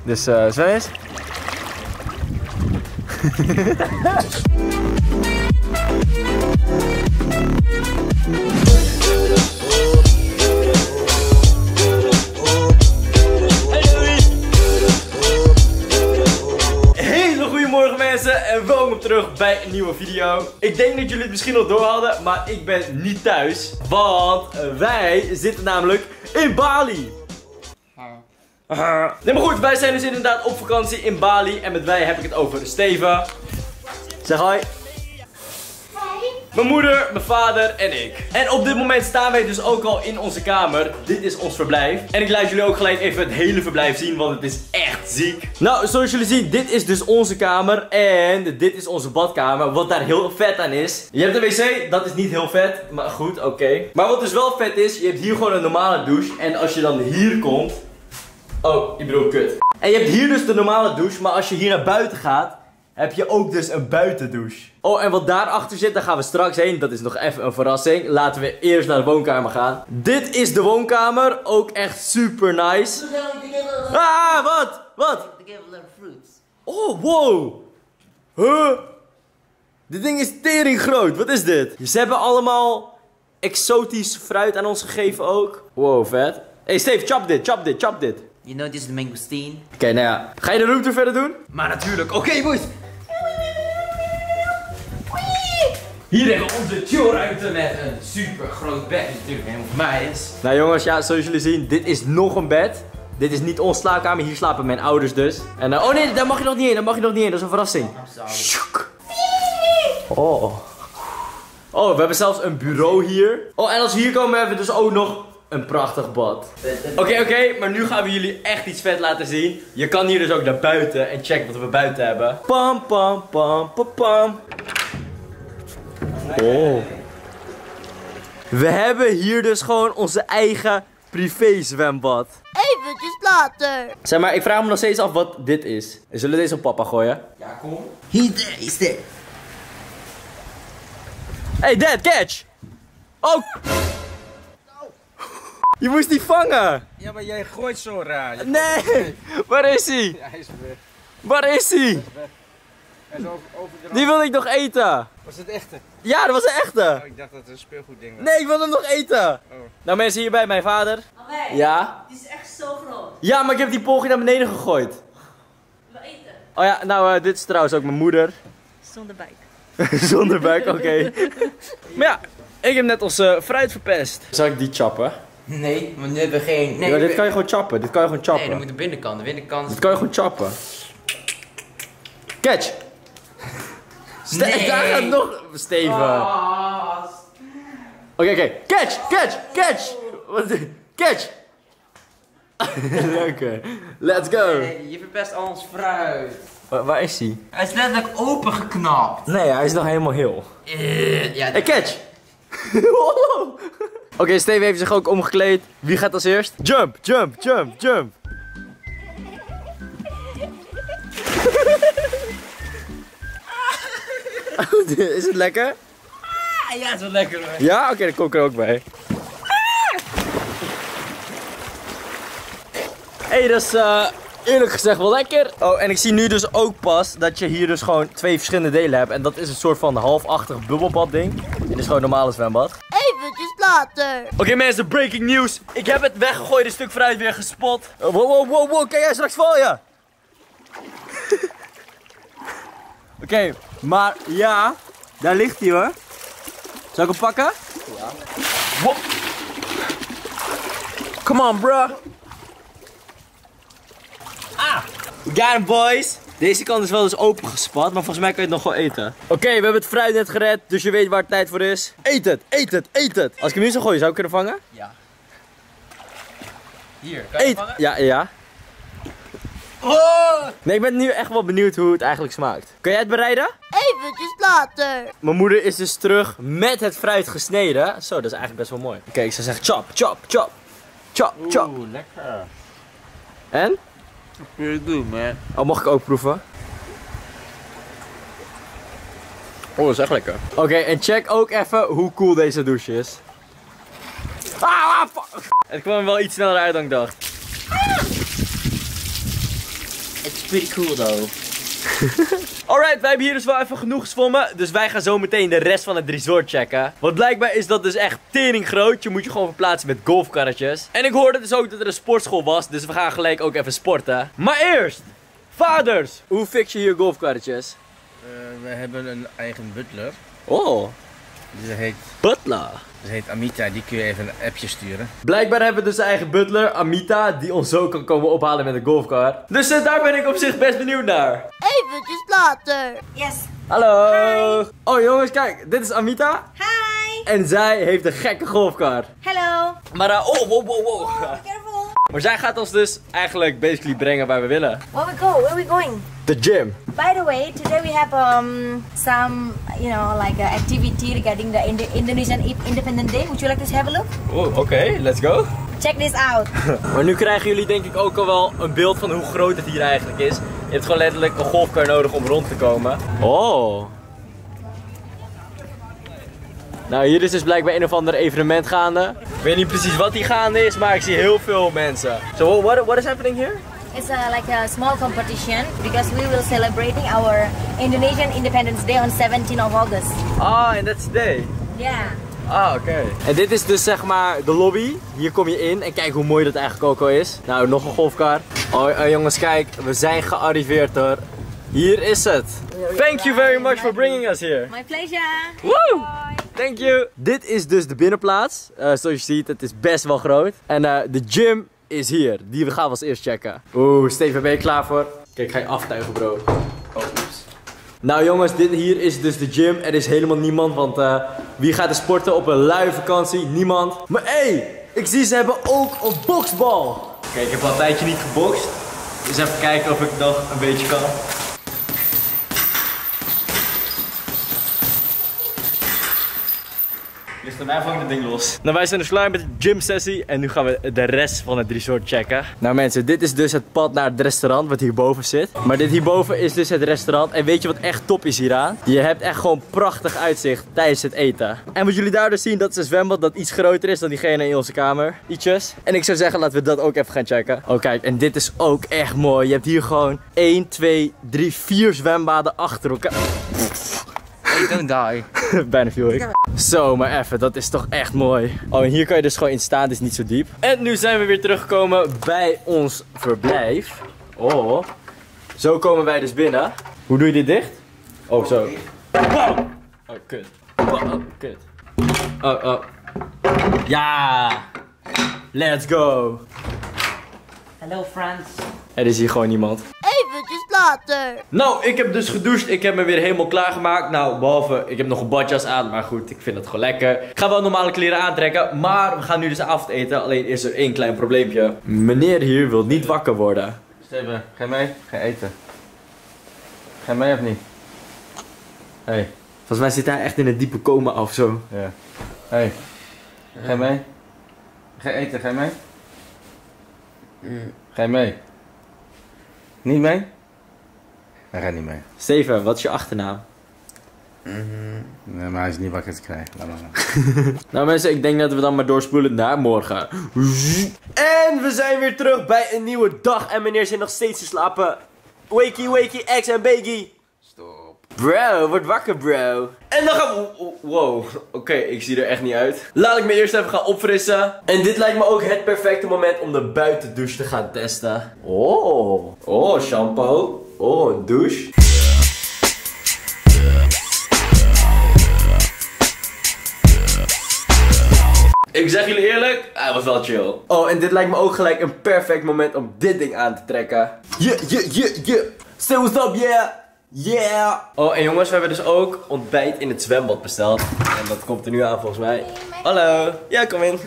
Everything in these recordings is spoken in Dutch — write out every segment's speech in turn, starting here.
Dus zwem eens. Goedemorgen mensen en welkom terug bij een nieuwe video. Ik denk dat jullie het misschien al door hadden, maar ik ben niet thuis. Want wij zitten namelijk in Bali. Nee, maar goed, wij zijn dus inderdaad op vakantie in Bali. En met wij heb ik het over Steven. Zeg hoi. Mijn moeder, mijn vader en ik. En op dit moment staan wij dus ook al in onze kamer. Dit is ons verblijf. En ik laat jullie ook gelijk even het hele verblijf zien, want het is echt ziek. Nou, zoals jullie zien, dit is dus onze kamer. En dit is onze badkamer, wat daar heel vet aan is. Je hebt een wc, dat is niet heel vet, maar goed, oké. Maar wat dus wel vet is, je hebt hier gewoon een normale douche. En als je dan hier komt... Oh, ik bedoel kut. En je hebt hier dus de normale douche, maar als je hier naar buiten gaat... heb je ook dus een buitendouche. Oh, en wat daarachter zit, daar gaan we straks heen. Dat is nog even een verrassing. Laten we eerst naar de woonkamer gaan. Dit is de woonkamer. Ook echt super nice. Ah, wat? Wat? Oh, wow. Huh? Dit ding is tering groot. Wat is dit? Ze hebben allemaal exotisch fruit aan ons gegeven ook. Wow, vet. Hey Steve, chop dit, chop dit, chop dit. You know this is the mangosteen. Oké, nou ja. Ga je de roomtour verder doen? Maar natuurlijk. Oké, boys. Hier hebben we onze chillruimte Met een super groot bed die natuurlijk helemaal voor mij is. Nou jongens, ja, zoals jullie zien, dit is nog een bed. Dit is niet onze slaapkamer, hier slapen mijn ouders dus. En oh nee, daar mag je nog niet heen, daar mag je nog niet heen, dat is een verrassing. Oh. Oh, we hebben zelfs een bureau hier. Oh, en als we hier komen hebben we dus ook nog een prachtig bad. Oké, maar nu gaan we jullie echt iets vet laten zien. Je kan hier dus ook naar buiten en check wat we buiten hebben. Pam, pam, pam, pam, pam. Oh. We hebben hier dus gewoon onze eigen privé zwembad. Eventjes later. Zeg maar, ik vraag me nog steeds af wat dit is. Zullen we deze op papa gooien? Ja, kom. He's there. Hey, Dad, catch! Oh! Je moest die vangen! Ja, maar jij gooit zo raar. Nee! Waar is hij? Ja, hij is weg. Waar is hij? Hij is over de rand. Die wilde ik nog eten. Was het echte? Ja, dat was een echte. Oh, ik dacht dat het een speelgoedding was. Nee, ik wil hem nog eten. Oh. Nou mensen, hierbij mijn vader. Allee, Ja? die is echt zo groot. Ja, maar ik heb die poging naar beneden gegooid. We eten. Oh ja, nou dit is trouwens ook mijn moeder. Zonder buik. Zonder buik, oké. Maar ja, ik heb net onze fruit verpest. Zal ik die chappen? Nee, want nu hebben we geen... Nee, Ja, dit kan je gewoon chappen. Dit kan je gewoon chappen. Nee, dan moet de binnenkant. De binnenkant... Dit kan je gewoon chappen. Catch! Nee. Daar gaat nog... Steven. Oké. Catch! Catch! Catch! Wat is dit? Catch! Lekker. Let's go. Nee, je verpest al ons fruit. Waar is hij? Hij is letterlijk opengeknapt. Nee, hij is nog helemaal heel. Ja, Hey, catch! Oké, Steven heeft zich ook omgekleed. Wie gaat als eerst? Jump, jump, jump, jump. Is het lekker? ja, het is wel lekker hoor. Ja? Oké, dan kom ik er ook bij. Hey, dat is eerlijk gezegd wel lekker. Oh, en ik zie nu dus ook pas dat je hier dus gewoon twee verschillende delen hebt. En dat is een soort van halfachtig bubbelbad ding. Dit is gewoon een normale zwembad. Eventjes later. Oké mensen, breaking news. Ik heb het weggegooide stuk fruit weer gespot. Wow, kijk jij straks val je. Oké, maar ja, daar ligt hij hoor. Zal ik hem pakken? Ja. Wop. Come on, bro. Ah, we got him, boys. Deze kant is wel eens opengespat, maar volgens mij kun je het nog wel eten. Oké, we hebben het fruit net gered, dus je weet waar het tijd voor is. Eet het, eet het, eet het. Als ik hem nu zou gooien, zou ik kunnen vangen? Ja. Hier, kan je Eet. vangen? Ja. Oh! Nee, ik ben nu echt wel benieuwd hoe het eigenlijk smaakt. Kun jij het bereiden? Eventjes later. Mijn moeder is dus terug met het fruit gesneden. Zo, dat is eigenlijk best wel mooi. Oké, ik zou zeggen chop, chop, chop. Chop, chop. Oeh, lekker. En? Pretty good, man. Oh, mag ik ook proeven? Oh, dat is echt lekker. Oké, en check ook even hoe cool deze douche is. Ah, fuck. Het kwam er wel iets sneller uit dan ik dacht. It's pretty cool though. Alright, wij hebben hier dus wel even genoeg zwommen. Dus wij gaan zo meteen de rest van het resort checken. Want blijkbaar is dat dus echt tering groot. Je moet je gewoon verplaatsen met golfkarretjes. En ik hoorde dus ook dat er een sportschool was. Dus we gaan gelijk ook even sporten. Maar eerst, vaders, hoe fix je hier golfkarretjes? We hebben een eigen butler. Oh, Die heet, butler. Amita, die kun je even een appje sturen. Blijkbaar hebben we dus een eigen butler, Amita, die ons zo kan komen ophalen met een golfkar. Dus daar ben ik op zich best benieuwd naar. Eventjes later. Yes. Hallo. Hi. Oh jongens, kijk, dit is Amita. Hi. En zij heeft een gekke golfkar. Hello. Maar wow. Oh, be careful. Maar zij gaat ons dus eigenlijk basically brengen waar we willen. Where we going? De gym. By the way, today we have some, like activity regarding the Indonesian Independence Day. Would you like to have a look? Oh, oké, let's go. Check this out. Maar nu krijgen jullie denk ik ook al wel een beeld van hoe groot het hier eigenlijk is. Je hebt gewoon letterlijk een golfkar nodig om rond te komen. Oh. Nou, hier is dus blijkbaar een of ander evenement gaande. Ik weet niet precies wat hier gaande is, maar ik zie heel veel mensen. So what is happening here? It's like a small competition because we will celebrating our Indonesian Independence Day on 17th of August. Ah, and that's today. Yeah. Ah, oké. En dit is dus zeg maar de lobby. Hier kom je in en kijk hoe mooi dat eigenlijk ook al is. Nou, nog een golfkar. Oh, jongens, kijk. We zijn gearriveerd hoor. Hier is het. Thank you very much for bringing us here. My pleasure. Woo! Thank you. Dit is dus de binnenplaats. Zoals je ziet, het is best wel groot. En de gym is hier. Die gaan we als eerst checken. Oeh, Steven, ben je klaar voor? Kijk, ik ga je aftuigen, bro. Oh, oeps. Nou jongens, dit hier is dus de gym. Er is helemaal niemand, want wie gaat er sporten op een lui vakantie? Niemand. Maar hé, ik zie ze hebben ook een boksbal. Kijk, ik heb al een tijdje niet gebokst. Dus even kijken of ik nog een beetje kan. Ligt er mij vangt het ding los. Nou, wij zijn dus klaar met de gym sessie en nu gaan we de rest van het resort checken. Nou mensen, dit is dus het pad naar het restaurant wat hierboven zit. Maar dit hierboven is dus het restaurant. En weet je wat echt top is hieraan? Je hebt echt gewoon prachtig uitzicht tijdens het eten. En wat jullie daar dus zien, dat is een zwembad dat iets groter is dan diegene in onze kamer. Ietsjes. En ik zou zeggen, laten we dat ook even gaan checken. Oh kijk, en dit is ook echt mooi. Je hebt hier gewoon 1, 2, 3, 4 zwembaden achter elkaar. Hey, don't die. Bijna viel ik. Zo, maar even, dat is toch echt mooi. Oh, en hier kan je dus gewoon in staan, het is niet zo diep. En nu zijn we weer teruggekomen bij ons verblijf. Oh, zo komen wij dus binnen. Hoe doe je dit dicht? Oh, zo. Wow. Oh, kut. Oh, kut. Oh. Ja. Let's go. Hello friends. Er is hier gewoon niemand. Eventjes later. Nou, ik heb dus gedoucht. Ik heb me weer helemaal klaargemaakt. Nou, behalve, ik heb nog een badjas aan. Maar goed, ik vind het gewoon lekker. Ik ga wel normale kleren aantrekken. Maar we gaan nu dus avondeten. Alleen is er één klein probleempje. Meneer hier wil niet wakker worden. Steven, ga je mee? Ga je eten? Ga je mee of niet? Hey. Volgens mij zit hij echt in een diepe coma of zo. Ja. Hey. Ga je mee? Ga je eten? Ga je mee? Ga je mee? Niet mee? Hij gaat niet mee. Steven, wat is je achternaam? Nee, maar hij is niet wakker te krijgen. Laat maar. Nou mensen, ik denk dat we dan maar doorspoelen naar morgen. En we zijn weer terug bij een nieuwe dag. En meneer zit nog steeds te slapen. Wakey, ex en baggy. Stop. Bro, word wakker bro. En dan gaan we... Wow, oké, ik zie er echt niet uit. Laat ik me eerst even gaan opfrissen. En dit lijkt me ook het perfecte moment om de buitendouche te gaan testen. Oh, shampoo. Oh, een douche. Ik zeg jullie eerlijk, hij was wel chill. Oh, en dit lijkt me ook gelijk een perfect moment om dit ding aan te trekken. Yeah. Say what's up, yeah. Oh, en jongens, we hebben dus ook ontbijt in het zwembad besteld. En dat komt er nu aan volgens mij. Hallo. Ja, kom in.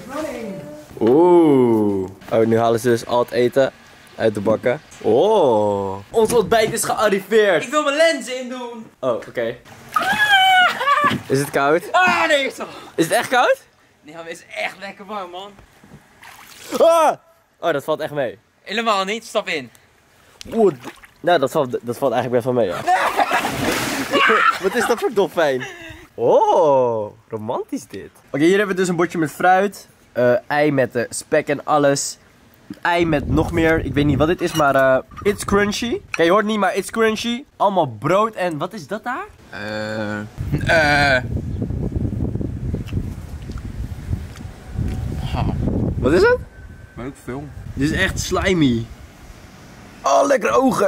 Oeh. Oh, nu halen ze dus al het eten uit de bakken. Oh. Ons ontbijt is gearriveerd. Ik wil mijn lenzen in doen. Oh, oké. Is het koud? Ah, nee, toch. Is het echt koud? Nee, maar het is echt lekker warm, man. Ah! Oh, dat valt echt mee. Helemaal niet, stap in. Oeh, nou, dat valt eigenlijk best wel mee, ja. Wat is dat voor dolfijn? Oh, romantisch dit. Oké, hier hebben we dus een bordje met fruit. Ei met de spek en alles. ei met nog meer. Ik weet niet wat dit is, maar it's crunchy. Kijk, je hoort niet, maar it's crunchy. Allemaal brood en wat is dat daar? Wat is het? Maar ook veel. Dit is echt slimy. Oh, lekkere ogen.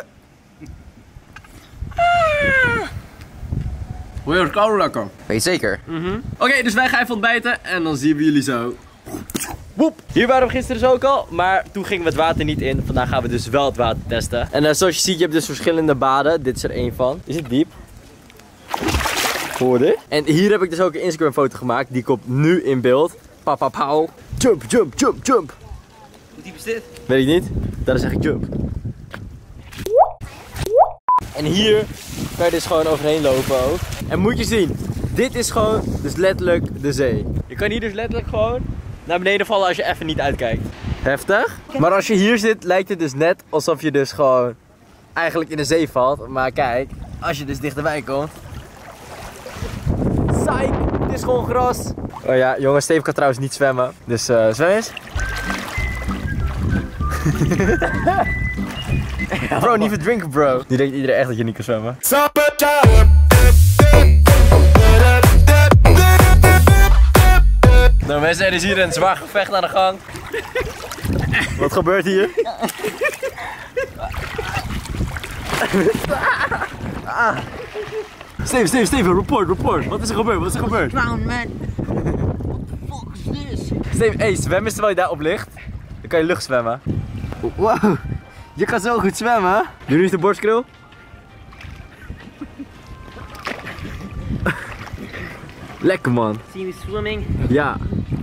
Hoe is koud lekker? Weet je zeker? Oké, dus wij gaan even ontbijten en dan zien we jullie zo. Woep. Hier waren we gisteren dus ook al, maar toen gingen we het water niet in. Vandaag gaan we dus wel het water testen. En zoals je ziet, je hebt dus verschillende baden. Dit is er één van. Is het diep? Hoor je? En hier heb ik dus ook een Instagram foto gemaakt. Die komt nu in beeld. Papa pauw. Jump, jump, jump, jump. Hoe diep is dit? Weet ik niet. Daar zeg ik jump. En hier kan je dus gewoon overheen lopen ook. En moet je zien, dit is gewoon dus letterlijk de zee. Je kan hier dus letterlijk gewoon naar beneden vallen als je even niet uitkijkt. Heftig. Maar als je hier zit, lijkt het dus net alsof je dus gewoon eigenlijk in de zee valt. Maar kijk, als je dus dichterbij komt. Psych, het is gewoon gras. Oh ja, jongens, Steve kan trouwens niet zwemmen. Dus zwem eens. Bro, niet verdrinken, bro. Nu denkt iedereen echt dat je niet kan zwemmen. Nou mensen, er is hier een zwaar gevecht aan de gang. Wat gebeurt hier? Steven, report. Wat is er gebeurd? Drown, man. What the fuck is this? Steven, hey, zwemmen is terwijl je daarop ligt. Dan kan je lucht zwemmen. Wow, je kan zo goed zwemmen. Doe nu eens de borstkrul. Lekker man. See me swimming? Ja.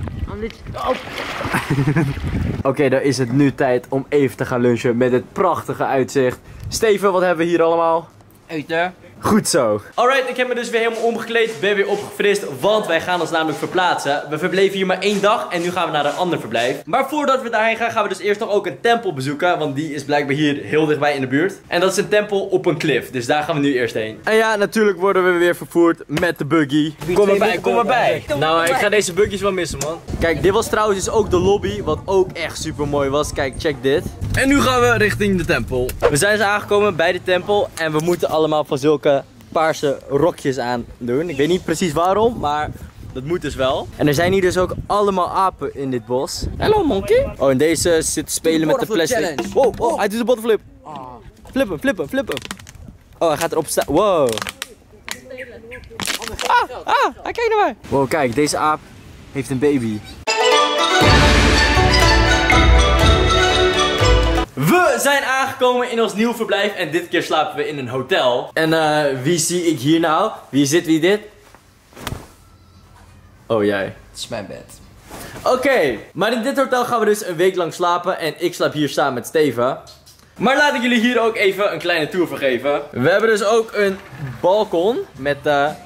Oké, dan is het nu tijd om even te gaan lunchen met het prachtige uitzicht. Steven, wat hebben we hier allemaal? Eten. Goed zo. Alright, ik heb me dus weer helemaal omgekleed. Ben weer opgefrist, want wij gaan ons namelijk verplaatsen. We verbleven hier maar 1 dag en nu gaan we naar een ander verblijf. Maar voordat we daarheen gaan, gaan we dus eerst nog ook een tempel bezoeken. Want die is blijkbaar hier heel dichtbij in de buurt. En dat is een tempel op een klif, dus daar gaan we nu eerst heen. En ja, natuurlijk worden we weer vervoerd met de buggy. Kom erbij. Nou, ik ga deze buggy's wel missen, man. Kijk, dit was trouwens dus ook de lobby, wat ook echt super mooi was. Kijk, check dit. En nu gaan we richting de tempel. We zijn dus aangekomen bij de tempel en we moeten allemaal van zulke paarse rokjes aan doen. Ik weet niet precies waarom, maar dat moet dus wel. En er zijn hier dus ook allemaal apen in dit bos. Hallo monkey. Oh, en deze zit te spelen met de plastic. Wow, hij doet de bottenflip. Flip hem. Oh, hij gaat erop staan. Wow. Hij kijkt naar mij. Wow, kijk, deze aap heeft een baby. We zijn aangekomen in ons nieuw verblijf en dit keer slapen we in een hotel. En wie zie ik hier nou? Wie dit? Oh, jij. Het is mijn bed. Oké, maar in dit hotel gaan we dus een week lang slapen en ik slaap hier samen met Steven. Maar laat ik jullie hier ook even een kleine tour voor geven. We hebben dus ook een balkon met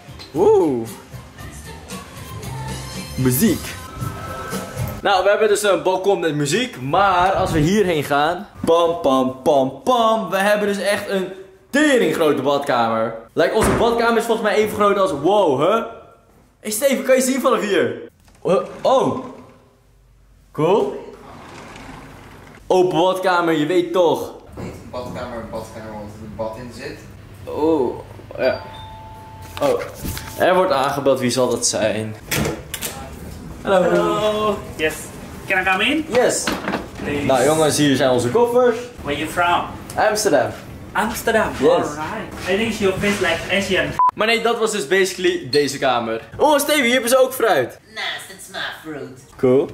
muziek. Nou, we hebben dus een balkon met muziek, maar als we hierheen gaan, pam, we hebben dus echt een tering grote badkamer. Like, onze badkamer is volgens mij even groot als, wow, hè? Hey Steven, kan je zien vanaf hier? Oh. Cool. Open badkamer, je weet toch. Niet badkamer, want er bad in zit. Oh, ja. Oh, er wordt aangebeld, wie zal dat zijn? Hallo. Yes. Can I come in? Yes. Please. Nou jongens, hier zijn onze koffers. Where you from? Amsterdam. Amsterdam. Yes. Alright. I think your face like Asian. Maar nee, dat was dus basically deze kamer. Oh Steven, hier hebben ze ook fruit. Nice, that's my fruit. Cool.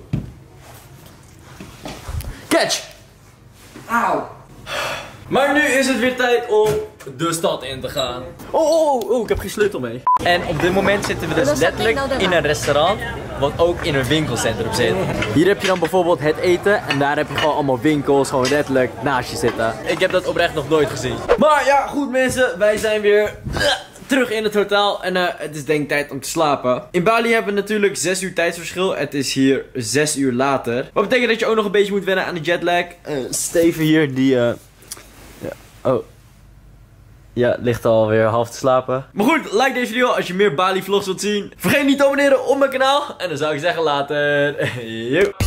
Catch! Auw. Maar nu is het weer tijd om de stad in te gaan. Oh, ik heb geen sleutel mee. En op dit moment zitten we dus letterlijk in een restaurant, wat ook in een winkelcentrum zit. Hier heb je dan bijvoorbeeld het eten en daar heb je gewoon allemaal winkels, gewoon letterlijk naast je zitten. Ik heb dat oprecht nog nooit gezien. Maar ja, goed mensen, wij zijn weer terug in het hotel en het is denk ik tijd om te slapen. In Bali hebben we natuurlijk 6 uur tijdsverschil. Het is hier 6 uur later. Wat betekent dat je ook nog een beetje moet wennen aan de jetlag. Steven hier, die ja, ligt alweer half te slapen. Maar goed, like deze video als je meer Bali vlogs wilt zien. Vergeet niet te abonneren op mijn kanaal. En dan zou ik zeggen later. Yo.